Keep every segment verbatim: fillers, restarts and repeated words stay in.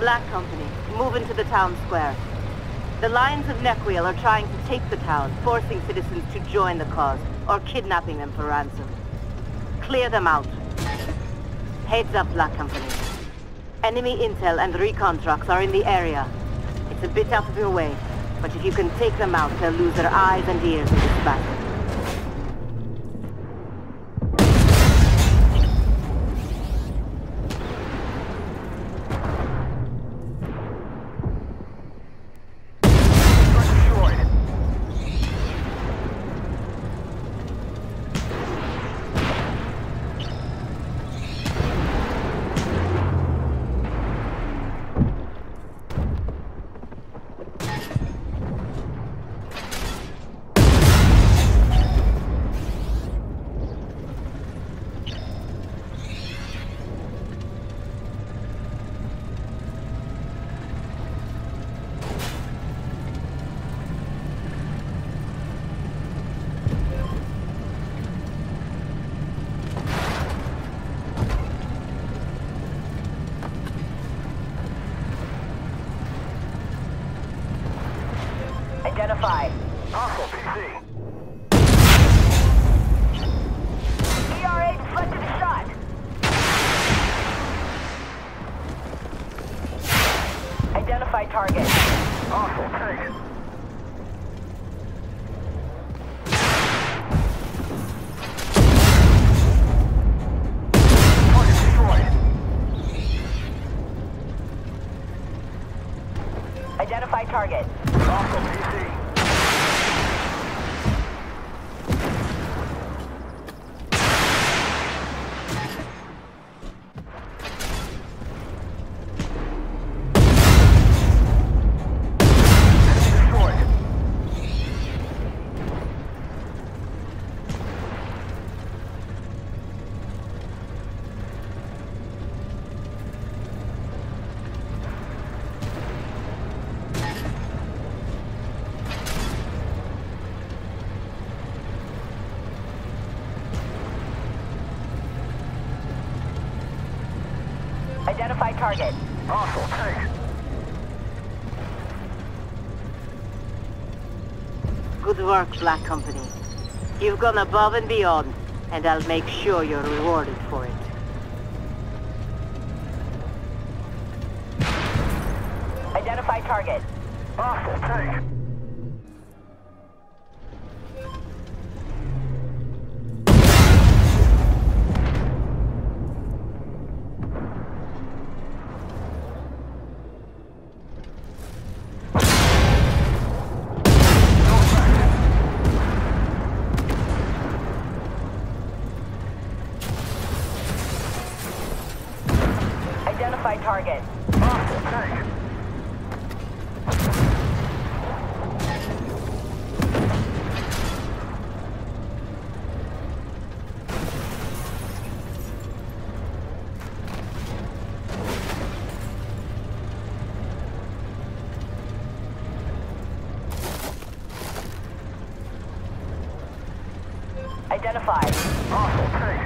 Black Company, move into the town square. The Lions of Nequil are trying to take the town, forcing citizens to join the cause, or kidnapping them for ransom. Clear them out. Heads up, Black Company. Enemy intel and recon trucks are in the area. It's a bit out of your way, but if you can take them out, they'll lose their eyes and ears in this battle. Identified. Hostile P C. E R A deflected a shot. Identify target. Hostile tank. Target destroyed. Identify target. Hostile P C. Identify target. Hostile tank. Good work, Black Company. You've gone above and beyond, and I'll make sure you're rewarded for it. Identify target. Hostile tank. Identify target. Hostile tank. Identified. Hostile tank.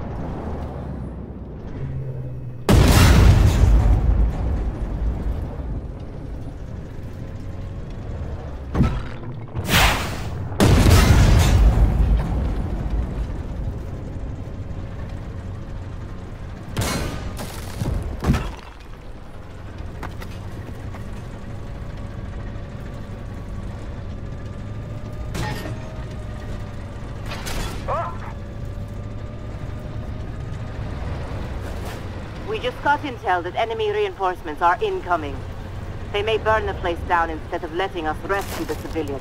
We just got intel that enemy reinforcements are incoming. They may burn the place down instead of letting us rescue the civilians.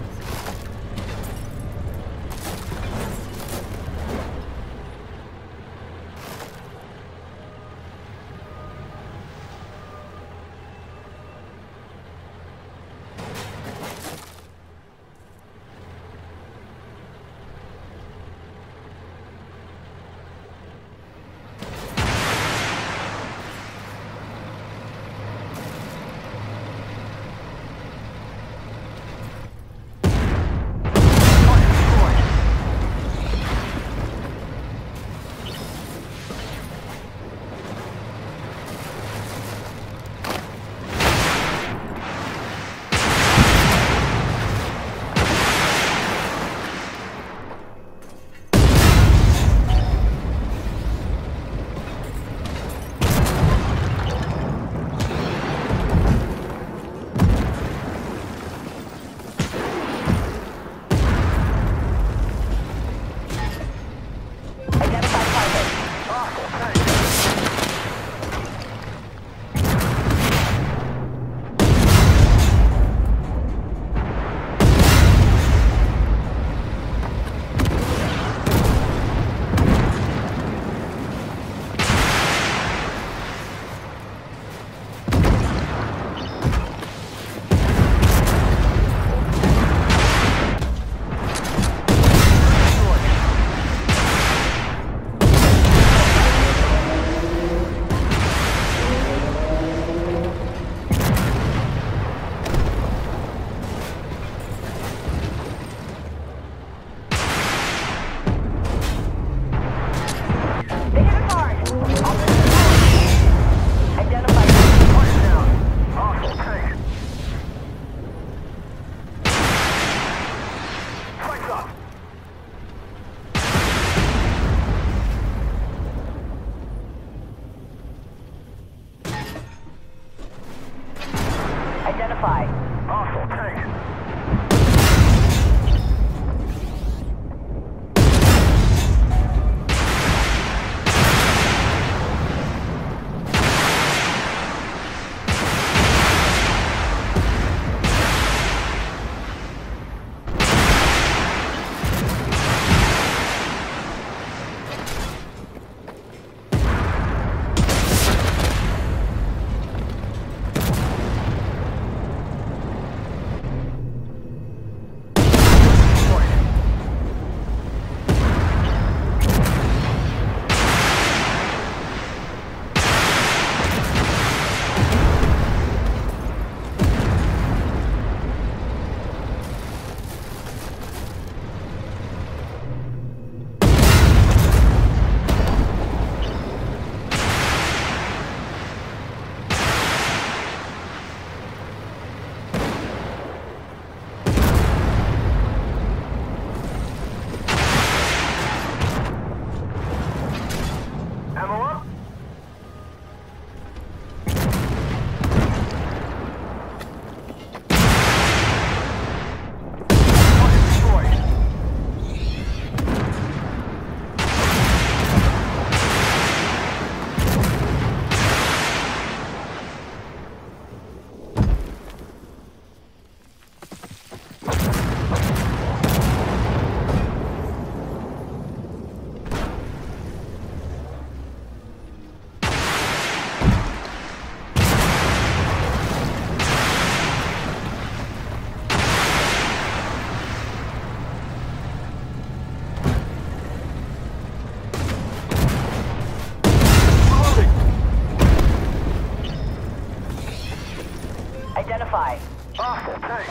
Identified. Hostile tank.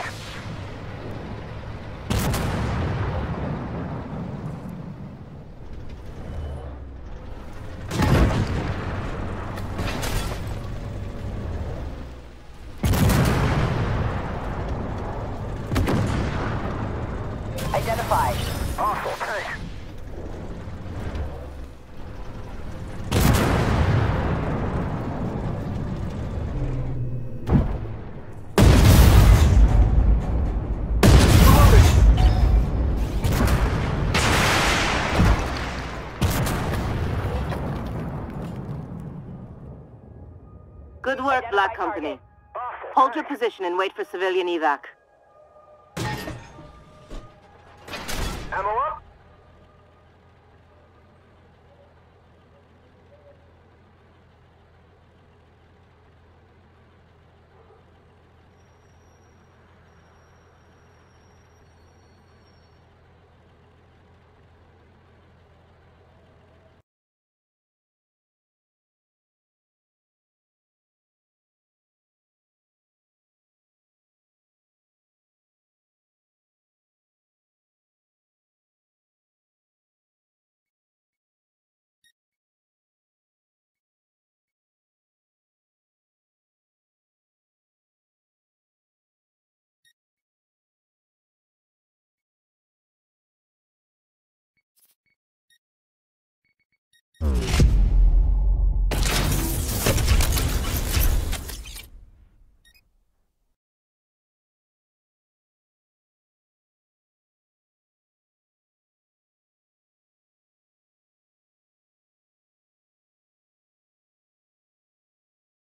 Identified. Hostile tank. Good work, Black Company. Hold your position and wait for civilian evac.